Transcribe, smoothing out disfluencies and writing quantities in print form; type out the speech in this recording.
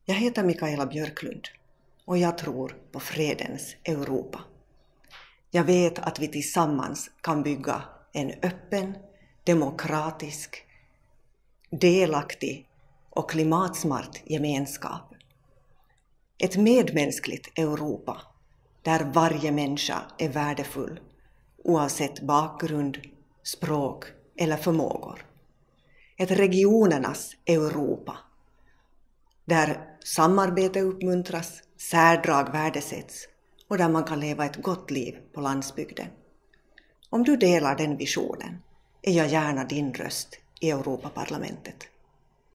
Jag heter Mikaela Björklund och jag tror på fredens Europa. Jag vet att vi tillsammans kan bygga en öppen, demokratisk, delaktig och klimatsmart gemenskap. Ett medmänskligt Europa där varje människa är värdefull oavsett bakgrund, språk eller förmågor. Ett regionernas Europa där samarbete uppmuntras, särdrag värdesätts och där man kan leva ett gott liv på landsbygden. Om du delar den visionen är jag gärna din röst i Europaparlamentet.